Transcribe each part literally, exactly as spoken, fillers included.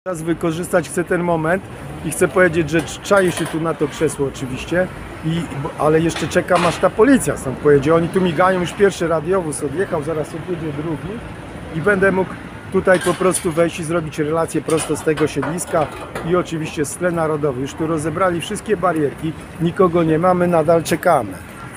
Teraz wykorzystać chcę ten moment i chcę powiedzieć, że czaję się tu na to krzesło oczywiście, i, ale jeszcze czekam, aż ta policja stąd pojedzie. Oni tu migają, już pierwszy radiowóz odjechał, zaraz odjedzie drugi i będę mógł tutaj po prostu wejść i zrobić relację prosto z tego siedliska i oczywiście z tle narodowy. Już tu rozebrali wszystkie barierki, nikogo nie mamy, nadal czekamy.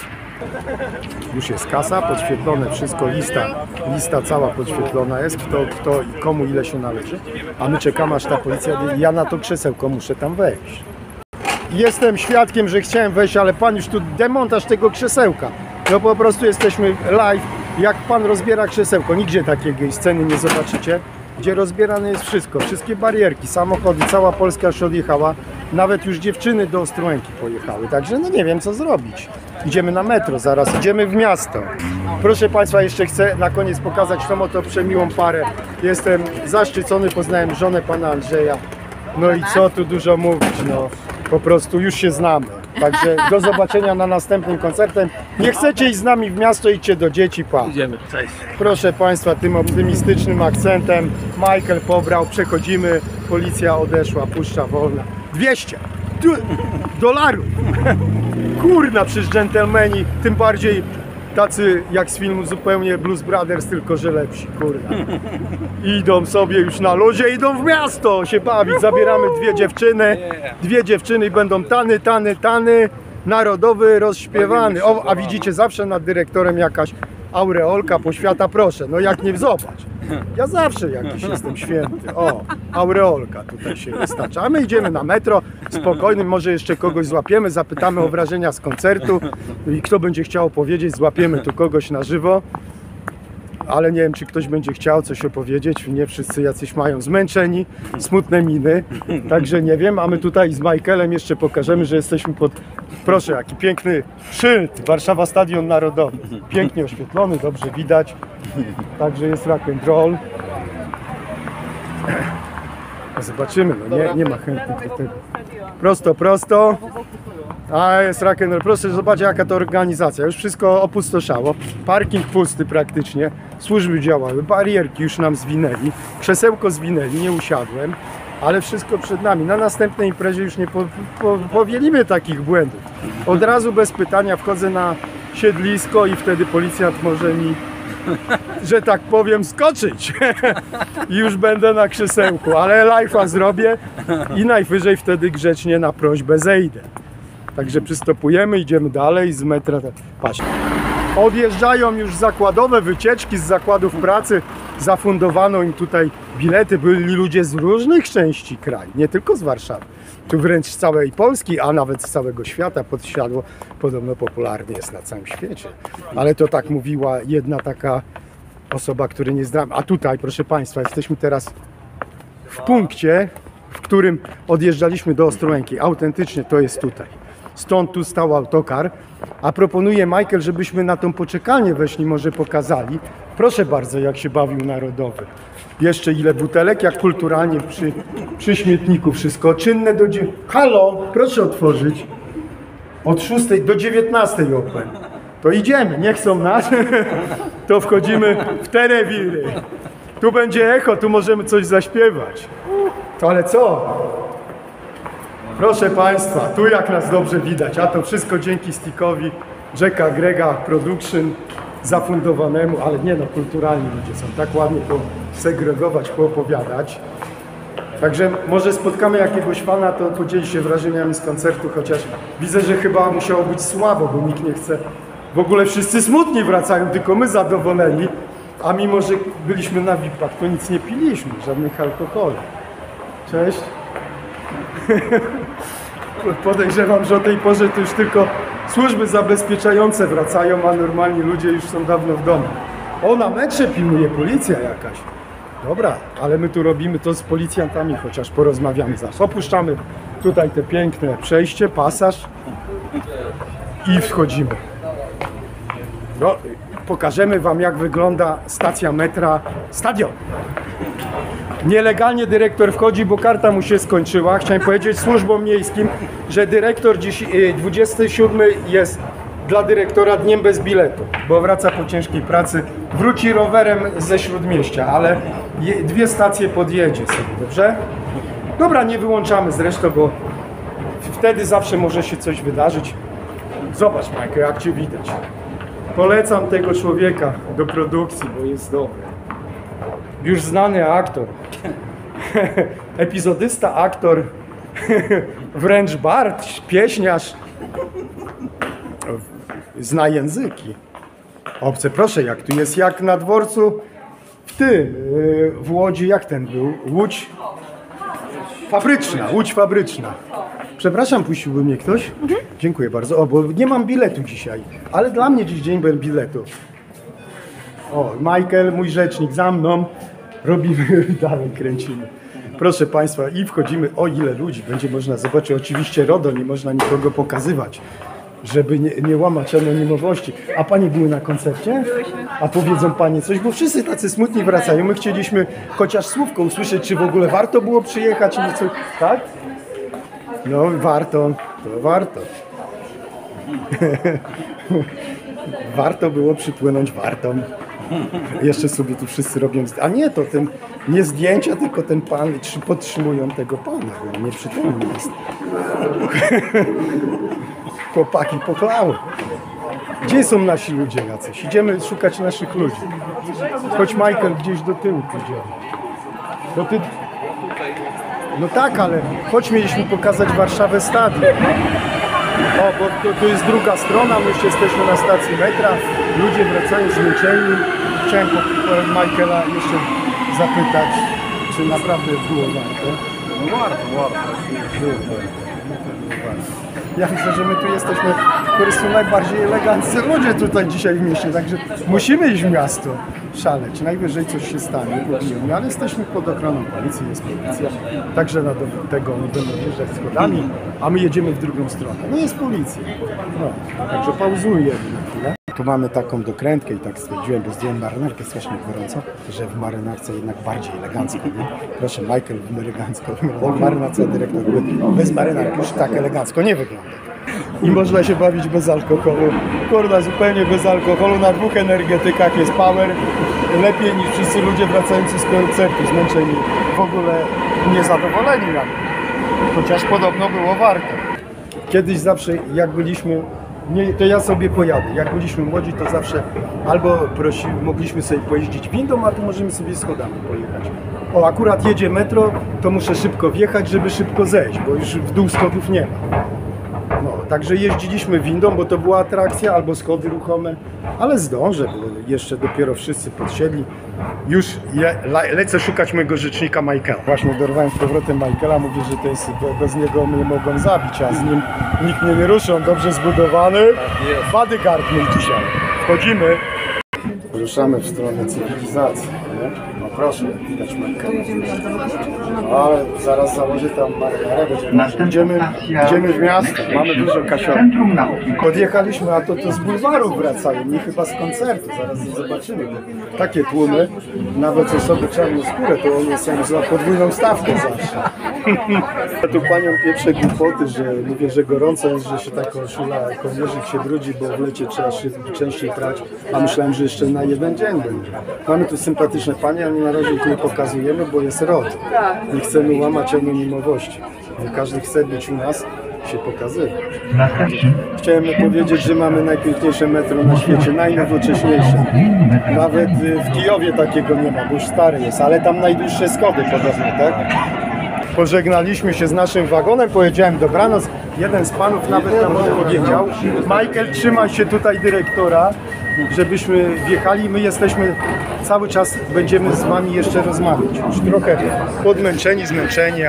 Już jest kasa, podświetlone wszystko, lista, lista cała podświetlona jest, kto, kto i komu ile się należy, a my czekamy, aż ta policja, ja na to krzesełko muszę tam wejść. Jestem świadkiem, że chciałem wejść, ale pan już tu demontaż tego krzesełka. No po prostu jesteśmy live, jak pan rozbiera krzesełko, nigdzie takiej sceny nie zobaczycie, gdzie rozbierane jest wszystko, wszystkie barierki, samochody, cała Polska już odjechała, nawet już dziewczyny do Ostrołęki pojechały, także no nie wiem co zrobić. Idziemy na metro zaraz, idziemy w miasto. Proszę Państwa, jeszcze chcę na koniec pokazać tą oto przemiłą parę. Jestem zaszczycony, poznałem żonę pana Andrzeja. No i co tu dużo mówić, no po prostu już się znamy. Także do zobaczenia na następnym koncertem. Nie chcecie iść z nami w miasto, idźcie do dzieci, pa. Idziemy, cześć. Proszę Państwa, tym optymistycznym akcentem Michael pobrał, przechodzimy, policja odeszła, puszcza wolna. dwieście dolarów! Kurna, przecież dżentelmeni, tym bardziej tacy jak z filmu zupełnie Blues Brothers, tylko że lepsi, kurna. Idą sobie już na luzie, idą w miasto się bawić, zabieramy dwie dziewczyny, dwie dziewczyny i będą tany, tany, tany, narodowy, rozśpiewany. O, a widzicie, zawsze nad dyrektorem jakaś aureolka, poświata, proszę, no jak nie, zobacz. Ja zawsze jakiś jestem święty. O, aureolka tutaj się wystacza. A my idziemy na metro, spokojnym, może jeszcze kogoś złapiemy, zapytamy o wrażenia z koncertu i kto będzie chciał opowiedzieć, złapiemy tu kogoś na żywo. Ale nie wiem, czy ktoś będzie chciał coś opowiedzieć. Nie wszyscy jacyś mają zmęczeni, smutne miny. Także nie wiem, a my tutaj z Michaelem jeszcze pokażemy, że jesteśmy pod... Proszę, jaki piękny szyld. Warszawa Stadion Narodowy. Pięknie oświetlony, dobrze widać. Także jest rock and roll. Zobaczymy, no nie, nie ma chętnych do tego. Prosto, prosto. A jest rock and roll. Proszę zobaczyć, jaka to organizacja. Już wszystko opustoszało. Parking pusty praktycznie. Służby działały. Barierki już nam zwinęli. Krzesełko zwinęli. Nie usiadłem. Ale wszystko przed nami. Na następnej imprezie już nie po, po, powielimy takich błędów. Od razu bez pytania wchodzę na siedlisko i wtedy policjant może mi, że tak powiem, skoczyć. I już będę na krzesełku. Ale live'a zrobię i najwyżej wtedy grzecznie na prośbę zejdę. Także przystopujemy, idziemy dalej z metra. Patrz. Odjeżdżają już zakładowe wycieczki z zakładów pracy. Zafundowano im tutaj bilety. Byli ludzie z różnych części kraju, nie tylko z Warszawy. Tu wręcz z całej Polski, a nawet z całego świata. Podsiadło podobno popularny jest na całym świecie. Ale to tak mówiła jedna taka osoba, której nie znam. A tutaj, proszę Państwa, jesteśmy teraz w punkcie, w którym odjeżdżaliśmy do Ostrołęki. Autentycznie to jest tutaj. Stąd tu stał autokar, a proponuje Michael, żebyśmy na tą poczekalnię weszli, może pokazali. Proszę bardzo, jak się bawił narodowy. Jeszcze ile butelek, jak kulturalnie przy, przy śmietniku wszystko. Czynne do... Halo, proszę otworzyć. Od szóstej do dziewiętnastej open. To idziemy, nie chcą nas. To wchodzimy w te rewiry. Tu będzie echo, tu możemy coś zaśpiewać. To ale co? Proszę Państwa, tu jak nas dobrze widać, a to wszystko dzięki Stickowi, Jacka Grega Production, zafundowanemu, ale nie no, kulturalni ludzie są, tak ładnie posegregować, poopowiadać. Także może spotkamy jakiegoś fana, to podzieli się wrażeniami z koncertu, chociaż widzę, że chyba musiało być słabo, bo nikt nie chce. W ogóle wszyscy smutni wracają, tylko my zadowoleni, a mimo, że byliśmy na V I P-ach, to nic nie piliśmy, żadnych alkoholi. Cześć. Podejrzewam, że o tej porze to już tylko służby zabezpieczające wracają, a normalni ludzie już są dawno w domu. O, na metrze pilnuje policja jakaś. Dobra, ale my tu robimy to z policjantami, chociaż porozmawiamy zaraz. Opuszczamy tutaj te piękne przejście, pasaż i wchodzimy. No, pokażemy Wam, jak wygląda stacja metra Stadion. Nielegalnie dyrektor wchodzi, bo karta mu się skończyła. Chciałem powiedzieć służbom miejskim, że dyrektor dziś dwudziesty siódmy jest dla dyrektora dniem bez biletu, bo wraca po ciężkiej pracy, wróci rowerem ze Śródmieścia, ale je, dwie stacje podjedzie sobie, dobrze? Dobra, nie wyłączamy zresztą, bo wtedy zawsze może się coś wydarzyć. Zobacz, Michael, jak cię widać. Polecam tego człowieka do produkcji, bo jest dobry. Już znany aktor. Epizodysta, aktor, wręcz bard, pieśniarz. Zna języki obce. Proszę, jak tu jest, jak na dworcu w tym, w Łodzi, jak ten był? Łódź fabryczna, Łódź fabryczna. Przepraszam, puściłby mnie ktoś? Mhm. Dziękuję bardzo. O, bo nie mam biletu dzisiaj, ale dla mnie dziś dzień bez biletu. O, Michael, mój rzecznik, za mną. Robimy, dalej kręcimy. Proszę Państwa, i wchodzimy. O, ile ludzi będzie można zobaczyć. Oczywiście RODO, nie można nikogo pokazywać, żeby nie, nie łamać anonimowości. A Panie były na koncercie? Byłyśmy. A powiedzą Panie coś, bo wszyscy tacy smutni wracają. My chcieliśmy chociaż słówko usłyszeć, czy w ogóle warto było przyjechać, czy coś, tak? No, warto, to warto. Warto było przypłynąć wartą. Jeszcze sobie tu wszyscy robią, a nie to ten, nie zdjęcia, tylko ten pan, podtrzymują tego pana, bo on nieprzytomny jest. Chłopaki poklały. Gdzie są nasi ludzie jacyś? Idziemy szukać naszych ludzi. Choć Michael gdzieś do tyłu pójdzie. Do ty... No tak, ale choć mieliśmy pokazać Warszawę Stadion. O, bo to, to jest druga strona, my już jesteśmy na stacji metra. Ludzie wracają zmęczeni. Chciałem po, po Michaela jeszcze zapytać, czy naprawdę było warto. No warto, warto. Było warto. Ja myślę, że my tu jesteśmy po prostu najbardziej eleganccy ludzie tutaj dzisiaj w mieście, także musimy iść w miasto, szaleć. Najwyżej coś się stanie, powinien, ale jesteśmy pod ochroną policji, jest policja, także na dowód tego oni będą wjeżdżać schodami, a my jedziemy w drugą stronę. No jest policja. No, także pauzujemy na chwilę. Tu mamy taką dokrętkę i tak stwierdziłem, bo zdjąłem marynarkę strasznie gorąco, że w marynarce jednak bardziej elegancko. Nie? Proszę, Michael elegancko, w marynarce dyrektor bez marynarki już tak elegancko nie wygląda. I można się bawić bez alkoholu. Kurda, zupełnie bez alkoholu, na dwóch energetykach jest power. Lepiej niż wszyscy ludzie wracający z koncertu, zmęczeni, w ogóle niezadowoleni nawet. Chociaż podobno było warto. Kiedyś zawsze, jak byliśmy, nie, to ja sobie pojadę. Jak byliśmy młodzi, to zawsze albo prosi, mogliśmy sobie pojeździć windą, a tu możemy sobie schodami pojechać. O, akurat jedzie metro, to muszę szybko wjechać, żeby szybko zejść, bo już w dół schodów nie ma. No, także jeździliśmy windą, bo to była atrakcja, albo schody ruchome, ale zdążę, bo jeszcze dopiero wszyscy podsiedli. Już je, le, lecę szukać mojego rzecznika Michaela. Właśnie dorwałem z powrotem Michaela, mówię, że to jest, bez niego mnie mogą zabić, a z nim nikt mnie nie ruszy, on dobrze zbudowany. Bodyguard mój dzisiaj. Wchodzimy. Ruszamy w stronę cywilizacji. Nie? No proszę, widać Michaela. Ale zaraz założę tam marynarę. Idziemy, idziemy w miasto, mamy dużo kasiotek. Podjechaliśmy, a to, to z bulwaru wracają, nie chyba z koncertu, zaraz zobaczymy. Takie tłumy, nawet osoby czarnoskóre, to one są za podwójną stawkę zawsze. Ja tu panią pieprzę głupoty, że mówię, że gorąco jest, że się tak koszula, kołnierzyk się brudzi, bo w lecie trzeba się częściej prać, a myślałem, że jeszcze na jeden dzień będzie. Mamy tu sympatyczne panie, ale na razie ich nie pokazujemy, bo jest RODO. Nie chcemy łamać anonimowości. Każdy chce być u nas, się pokazywać. Chciałem powiedzieć, że mamy najpiękniejsze metro na świecie, najnowocześniejsze. Nawet w Kijowie takiego nie ma, bo już stary jest, ale tam najdłuższe schody podobno, tak? Pożegnaliśmy się z naszym wagonem, powiedziałem dobranoc. Jeden z panów nawet nam powiedział: Michael, trzymaj się tutaj dyrektora, żebyśmy wjechali. My jesteśmy cały czas, będziemy z wami jeszcze rozmawiać. Już trochę podmęczeni, zmęczeni.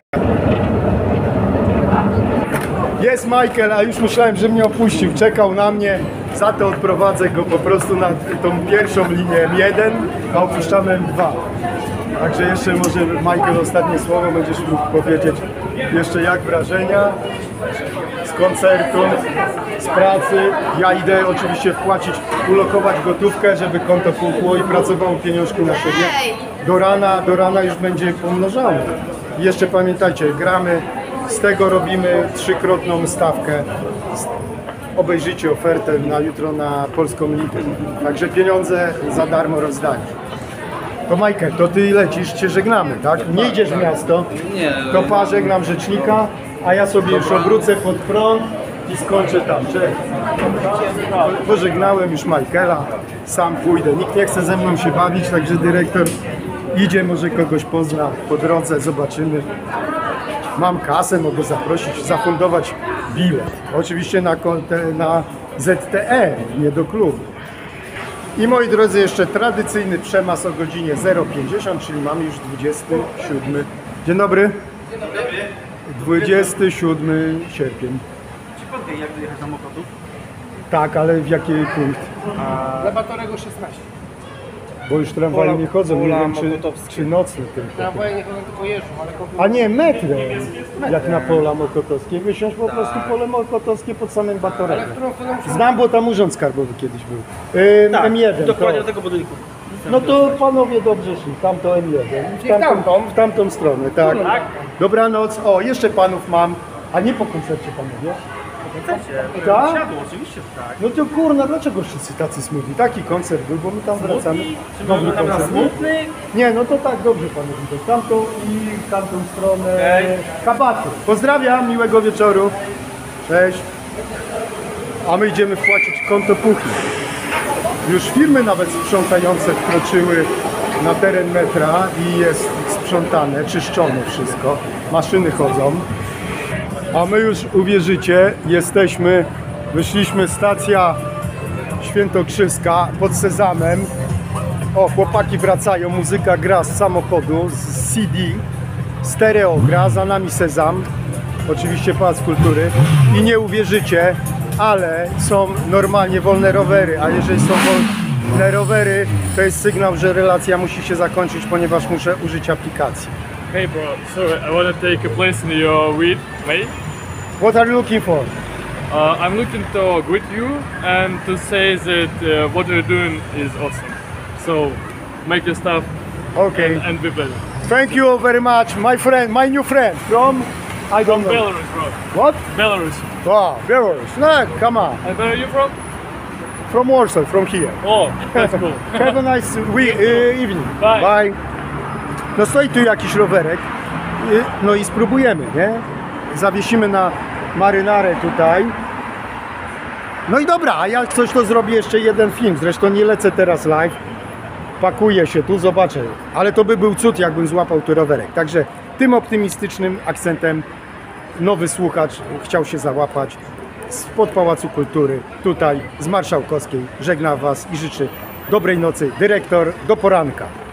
Jest Michael, a już myślałem, że mnie opuścił. Czekał na mnie, za to odprowadzę go po prostu na tą pierwszą linię M jeden, a opuszczamy M dwa. Także jeszcze może Michael ostatnie słowo, będziesz mógł powiedzieć jeszcze jak wrażenia z koncertu, z pracy. Ja idę oczywiście wpłacić, ulokować gotówkę, żeby konto pukło i pracowało pieniążki na siebie. Do rana, do rana już będzie pomnożone. I jeszcze pamiętajcie, gramy, z tego robimy trzykrotną stawkę. obejrzycie ofertę na jutro na Polską Ligę. Także pieniądze za darmo rozdanie. To Michael, to ty lecisz, cię żegnamy, tak? Nie idziesz w miasto, Nie. to pa, żegnam rzecznika, a ja sobie już obrócę pod prąd i skończę tam. Cześć. Pożegnałem już Michaela, sam pójdę. Nikt nie chce ze mną się bawić, także dyrektor idzie, może kogoś pozna po drodze, zobaczymy. Mam kasę, mogę zaprosić, zafundować bilet. Oczywiście na, konte- na Z T E, nie do klubu. I moi drodzy, jeszcze tradycyjny przemas o godzinie zero pięćdziesiąt, czyli mamy już dwudziesty siódmy. Dzień dobry. Dzień dobry. dwudziesty siódmy sierpień. Czy pan wie, jak dojechać na Mokotów? Tak, ale w jaki punkt? Na Batorego szesnaście. Bo już tramwaje nie chodzą, nie Pola wiem czy, Mokotowskie. czy nocne tylko. Tramwaje nie chodzą, tylko jeżdżą, ale A nie, metrem, jak na pola mokotowskie. Wysiąść po prostu pole mokotowskie pod samym Batorego. w którą stronę muszę... Znam, bo tam urząd skarbowy kiedyś był. Ym, M jeden. Dokładnie to. do tego budynku. No to panowie dobrze szli, tamto M jeden. W Czyli tamtą? w tamtą stronę, tak. Tak. Dobranoc. O, jeszcze panów mam. A nie po koncercie panowie? Chcecie? Tak? Siadło, oczywiście, że tak. No to kurna, dlaczego wszyscy tacy smutni? Taki koncert był, bo my tam wracamy. Czy Dobry mamy tam na koncert. smutny? Nie, no to tak, dobrze panu widać. Tamtą i tamtą stronę. Okej. Kabaty. Pozdrawiam, miłego wieczoru. Cześć. A my idziemy wpłacić konto kuchni. Już firmy nawet sprzątające wkroczyły na teren metra i jest sprzątane, czyszczone wszystko. Maszyny chodzą. A my już uwierzycie, jesteśmy, wyszliśmy stacja Świętokrzyska pod Sezamem. O, chłopaki wracają, muzyka gra z samochodu, z C D, stereo gra, za nami Sezam, oczywiście Pałac Kultury. I nie uwierzycie, ale są normalnie wolne rowery, a jeżeli są wolne rowery, to jest sygnał, że relacja musi się zakończyć, ponieważ muszę użyć aplikacji. Hey bro, so I want to take a place in your weed, mate. What are you looking for? Uh, I'm looking to greet you and to say that uh, what you're doing is awesome. So make your stuff Okay. and, and be better. Thank you very much, my friend, my new friend from, I don't know. Belarus, bro. What? Belarus. Wow, Belarus. No, come on. And where are you from? From Warsaw, from here. Oh, that's cool. Have a nice we- uh, evening. Bye. Bye. No stoi tu jakiś rowerek. Y, No i spróbujemy, nie? Zawiesimy na marynarę tutaj. No i dobra, a jak coś to zrobię jeszcze jeden film. Zresztą nie lecę teraz live. Pakuję się tu, zobaczę. Ale to by był cud, jakbym złapał tu rowerek. Także tym optymistycznym akcentem nowy słuchacz chciał się załapać spod Pałacu Kultury, tutaj z Marszałkowskiej. Żegnam Was i życzę dobrej nocy. Dyrektor, do poranka.